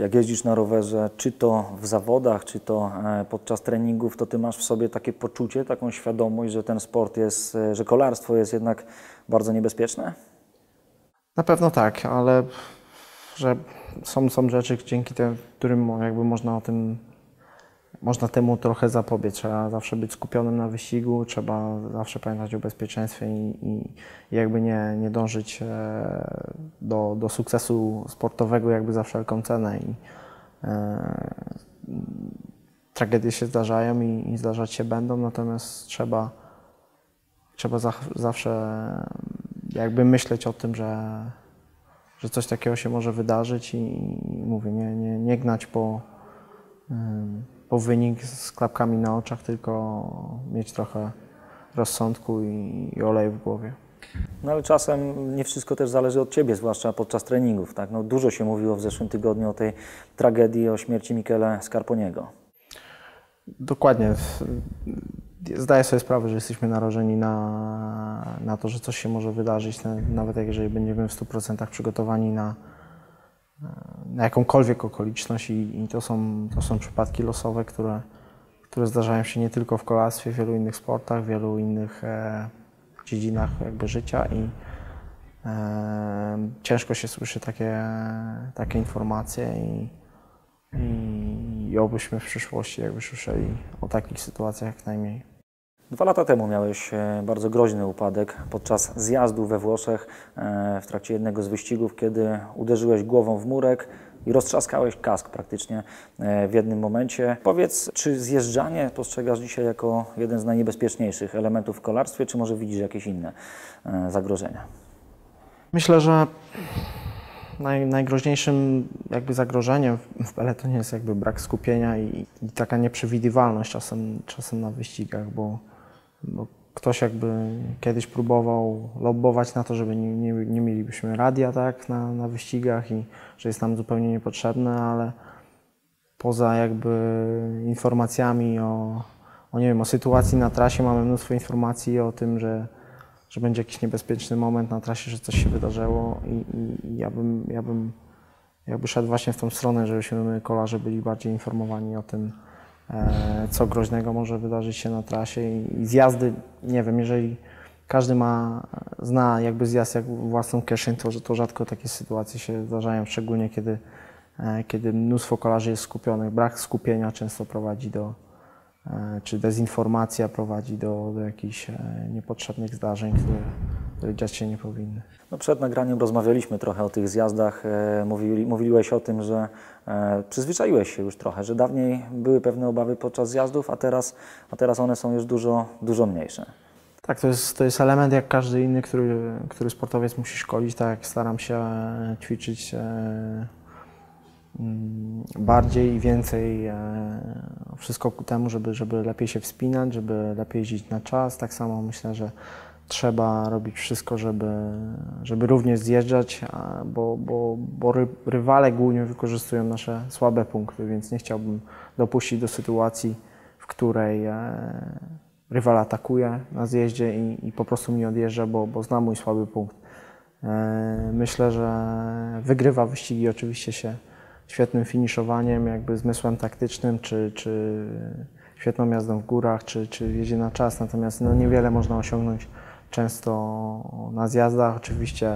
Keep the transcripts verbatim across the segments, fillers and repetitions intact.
Jak jeździsz na rowerze, czy to w zawodach, czy to podczas treningów, to ty masz w sobie takie poczucie, taką świadomość, że ten sport jest, że kolarstwo jest jednak bardzo niebezpieczne? Na pewno tak, ale że są, są rzeczy, dzięki tym, którym jakby można o tym, można temu trochę zapobiec. Trzeba zawsze być skupionym na wyścigu, trzeba zawsze pamiętać o bezpieczeństwie i, i jakby nie, nie dążyć do, do sukcesu sportowego jakby za wszelką cenę. I, e, tragedie się zdarzają i, i zdarzać się będą, natomiast trzeba, trzeba za, zawsze jakby myśleć o tym, że, że coś takiego się może wydarzyć i, i mówię, nie, nie, nie gnać po, po wynik z klapkami na oczach, tylko mieć trochę rozsądku i, i oleju w głowie. No ale czasem nie wszystko też zależy od ciebie, zwłaszcza podczas treningów. Tak? No, dużo się mówiło w zeszłym tygodniu o tej tragedii, o śmierci Michele Scarponiego. Dokładnie. Zdaję sobie sprawę, że jesteśmy narażeni na, na to, że coś się może wydarzyć, nawet jeżeli będziemy w stu procentach przygotowani na, na jakąkolwiek okoliczność i, i to, są, to są przypadki losowe, które, które zdarzają się nie tylko w kolarstwie, w wielu innych sportach, w wielu innych e, dziedzinach jakby życia i e, ciężko się słyszy takie, takie informacje i, i, i obyśmy w przyszłości jakby słyszeli o takich sytuacjach jak najmniej. Dwa lata temu miałeś bardzo groźny upadek podczas zjazdu we Włoszech w trakcie jednego z wyścigów, kiedy uderzyłeś głową w murek i roztrzaskałeś kask praktycznie w jednym momencie. Powiedz, czy zjeżdżanie postrzegasz dzisiaj jako jeden z najniebezpieczniejszych elementów w kolarstwie, czy może widzisz jakieś inne zagrożenia? Myślę, że naj, najgroźniejszym jakby zagrożeniem w peletonie jest jakby brak skupienia i, i taka nieprzewidywalność czasem, czasem na wyścigach, bo Bo ktoś jakby kiedyś próbował lobbować na to, żeby nie, nie, nie mielibyśmy radia tak, na, na wyścigach i że jest nam zupełnie niepotrzebne, ale poza jakby informacjami o, o, nie wiem, o sytuacji na trasie mamy mnóstwo informacji o tym, że, że będzie jakiś niebezpieczny moment na trasie, że coś się wydarzyło i, i, i ja bym, ja bym jakby szedł właśnie w tą stronę, żebyśmy my kolarze byli bardziej informowani o tym, co groźnego może wydarzyć się na trasie i zjazdy, nie wiem, jeżeli każdy ma, zna jakby zjazd jak własną kieszeń, to, to rzadko takie sytuacje się zdarzają, szczególnie kiedy, kiedy mnóstwo kolarzy jest skupionych. Brak skupienia często prowadzi do, czy dezinformacja prowadzi do, do jakichś niepotrzebnych zdarzeń, które, które dziać się nie powinny. No przed nagraniem rozmawialiśmy trochę o tych zjazdach. Mówili, mówiłeś o tym, że e, przyzwyczaiłeś się już trochę, że dawniej były pewne obawy podczas zjazdów, a teraz, a teraz one są już dużo, dużo mniejsze. Tak, to jest, to jest element jak każdy inny, który, który sportowiec musi szkolić. Tak jak staram się ćwiczyć e, bardziej i więcej e, wszystko ku temu, żeby, żeby lepiej się wspinać, żeby lepiej jeździć na czas. Tak samo myślę, że trzeba robić wszystko, żeby, żeby również zjeżdżać, bo, bo, bo ry, rywale głównie wykorzystują nasze słabe punkty, więc nie chciałbym dopuścić do sytuacji, w której e, rywal atakuje na zjeździe i, i po prostu mi odjeżdża, bo, bo zna mój słaby punkt. E, myślę, że wygrywa wyścigi oczywiście się świetnym finiszowaniem, jakby zmysłem taktycznym, czy, czy świetną jazdą w górach, czy, czy jedzie na czas, natomiast no, niewiele można osiągnąć często na zjazdach. Oczywiście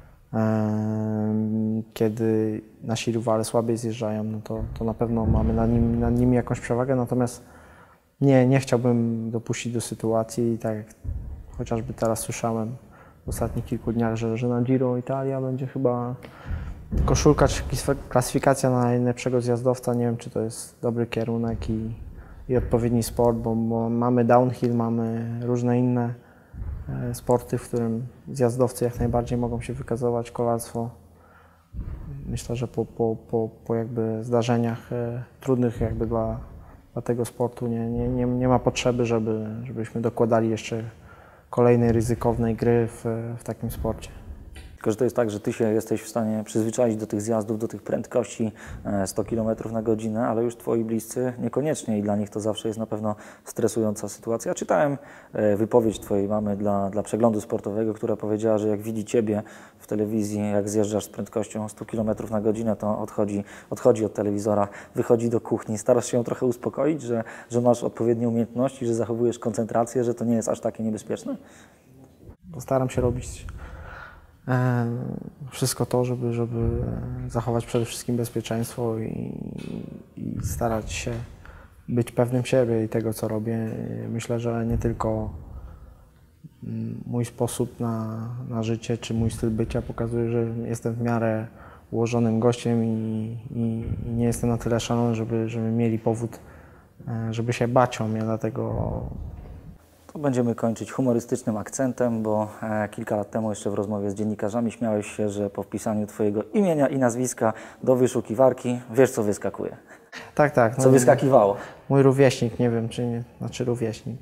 e, kiedy nasi rywale słabiej zjeżdżają, no to, to na pewno mamy nad, nim, nad nimi jakąś przewagę, natomiast nie, nie chciałbym dopuścić do sytuacji, tak jak chociażby teraz słyszałem w ostatnich kilku dniach, że, że na Giro Italia będzie chyba koszulka czy klasyfikacja na najlepszego zjazdowca. Nie wiem, czy to jest dobry kierunek i, i odpowiedni sport, bo, bo mamy downhill, mamy różne inne sporty, w którym zjazdowcy jak najbardziej mogą się wykazywać, kolarstwo. Myślę, że po, po, po, po jakby zdarzeniach e, trudnych jakby dla, dla tego sportu nie, nie, nie, nie ma potrzeby, żeby, żebyśmy dokładali jeszcze kolejnej ryzykownej gry w, w takim sporcie. Tylko, że to jest tak, że Ty się jesteś w stanie przyzwyczaić do tych zjazdów, do tych prędkości sto kilometrów na godzinę, ale już Twoi bliscy niekoniecznie i dla nich to zawsze jest na pewno stresująca sytuacja. Czytałem wypowiedź Twojej mamy dla, dla przeglądu sportowego, która powiedziała, że jak widzi Ciebie w telewizji, jak zjeżdżasz z prędkością sto kilometrów na godzinę, to odchodzi, odchodzi od telewizora, wychodzi do kuchni. Starasz się ją trochę uspokoić, że, że masz odpowiednie umiejętności, że zachowujesz koncentrację, że to nie jest aż takie niebezpieczne? Staram się robić wszystko to, żeby, żeby zachować przede wszystkim bezpieczeństwo i, i starać się być pewnym siebie i tego, co robię. Myślę, że nie tylko mój sposób na, na życie czy mój styl bycia pokazuje, że jestem w miarę ułożonym gościem i, i, i nie jestem na tyle szalony, żeby, żeby mieli powód, żeby się bać o mnie, dlatego Będziemy kończyć humorystycznym akcentem, bo e, kilka lat temu jeszcze w rozmowie z dziennikarzami śmiałeś się, że po wpisaniu Twojego imienia i nazwiska do wyszukiwarki wiesz, co wyskakuje. Tak, tak. Co no, wyskakiwało? Mój rówieśnik, nie wiem, czy nie, znaczy rówieśnik.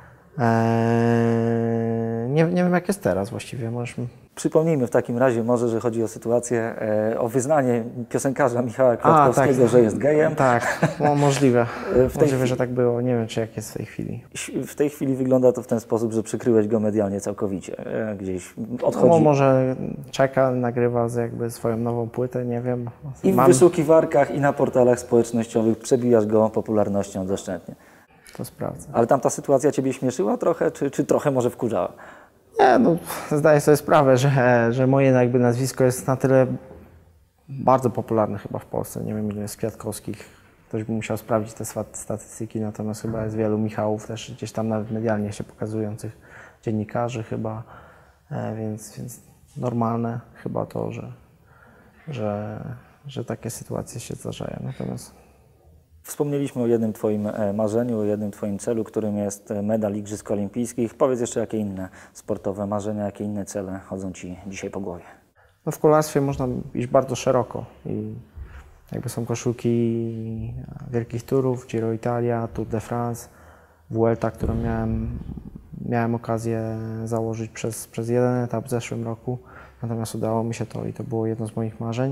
Eee, nie, nie wiem, jak jest teraz właściwie. Możesz mi... Przypomnijmy w takim razie może, że chodzi o sytuację, e, o wyznanie piosenkarza Michała Kwiatkowskiego, A, tak, że jest gejem. Tak, no, możliwe. W tej możliwe, chwili... że tak było. Nie wiem, czy jak jest w tej chwili. W tej chwili wygląda to w ten sposób, że przykryłeś go medialnie całkowicie. E, gdzieś odchodzi. No, może czeka, nagrywa jakby swoją nową płytę, nie wiem. I w Mam... wyszukiwarkach, i na portalach społecznościowych przebijasz go popularnością doszczętnie. To sprawdzę. Ale tam ta sytuacja Ciebie śmieszyła trochę, czy, czy trochę może wkurzała? Nie, no zdaję sobie sprawę, że, że moje jakby nazwisko jest na tyle bardzo popularne chyba w Polsce. Nie wiem, ile jest Kwiatkowskich. Ktoś by musiał sprawdzić te statystyki, natomiast chyba jest wielu Michałów też gdzieś tam nawet medialnie się pokazujących, dziennikarzy chyba, e, więc, więc normalne chyba to, że, że, że takie sytuacje się zdarzają. Natomiast Wspomnieliśmy o jednym Twoim marzeniu, o jednym Twoim celu, którym jest medal Igrzysk Olimpijskich. Powiedz jeszcze, jakie inne sportowe marzenia, jakie inne cele chodzą Ci dzisiaj po głowie? No w kolarstwie można iść bardzo szeroko i jakby są koszulki wielkich turów, Giro Italia, Tour de France, Vuelta, którą miałem, miałem okazję założyć przez, przez jeden etap w zeszłym roku, natomiast udało mi się to i to było jedno z moich marzeń.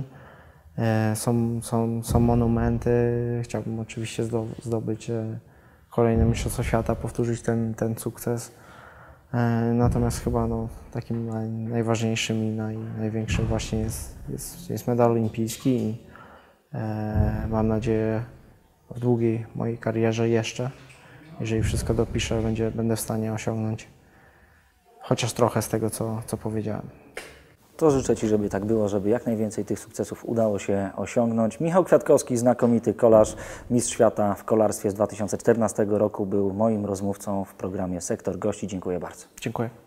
Są, są, są monumenty, chciałbym oczywiście zdobyć kolejne Mistrzostwo Świata, powtórzyć ten, ten sukces. Natomiast chyba no, takim naj, najważniejszym i naj, największym właśnie jest, jest, jest medal olimpijski i e, mam nadzieję w długiej mojej karierze jeszcze, jeżeli wszystko dopiszę, będzie, będę w stanie osiągnąć chociaż trochę z tego, co, co powiedziałem. To życzę Ci, żeby tak było, żeby jak najwięcej tych sukcesów udało się osiągnąć. Michał Kwiatkowski, znakomity kolarz, mistrz świata w kolarstwie z dwa tysiące czternastego roku, był moim rozmówcą w programie Sektor Gości. Dziękuję bardzo. Dziękuję.